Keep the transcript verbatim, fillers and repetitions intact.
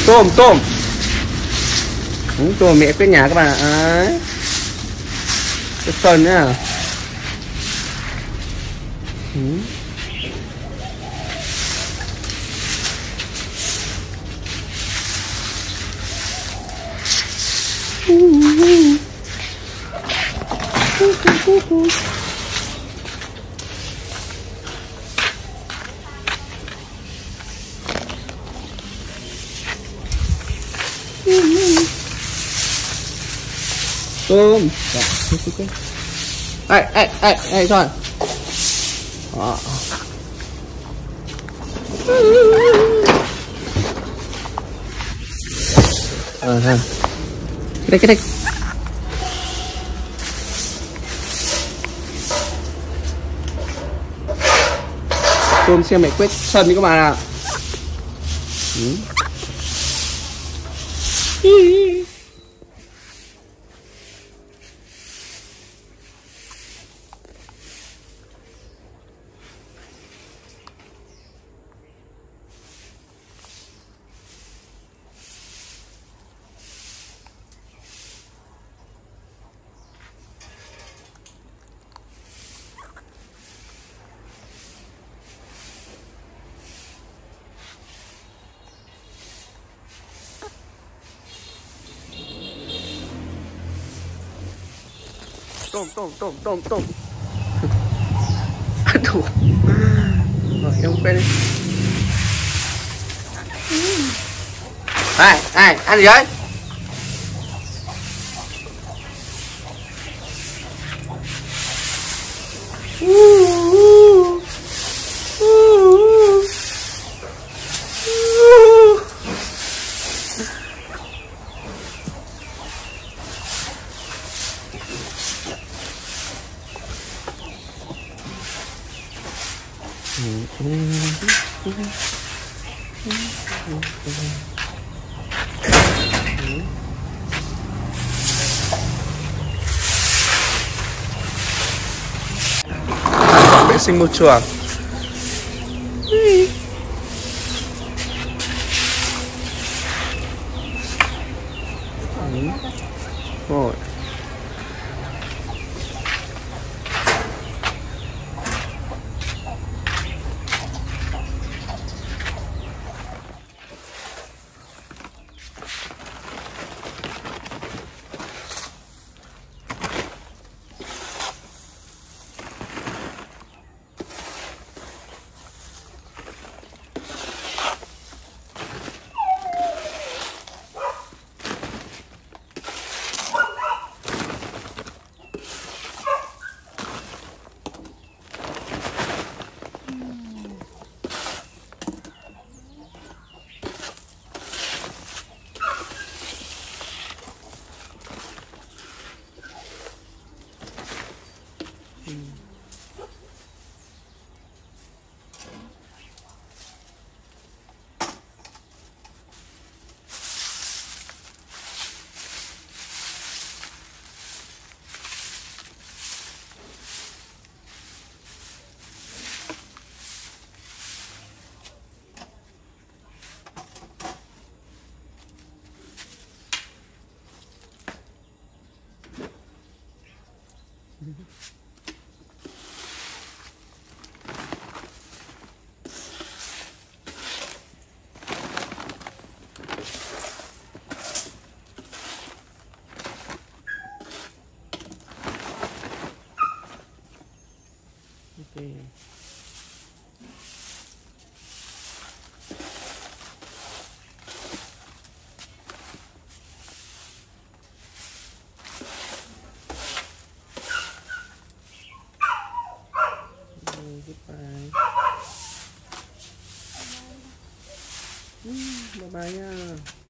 tôm tôm. Ừ, tôm mẹ quét nhà các bạn ạ. Đấy. Cái sân nữa à. Ừ. Tôm. Đây, đây, đây, đây thôi. Đó. Ờ ha. Cái đây, cái đây. Tôm xem mẹ quét sân đi các bạn ạ. Ừ. Tôm tôm tôm tôm tôm. Aduh. Rồi em quay đi. Này, này, ăn gì đấy? Vệ sinh môi trường. Rồi. Okay. Goodbye. Bye bye nha.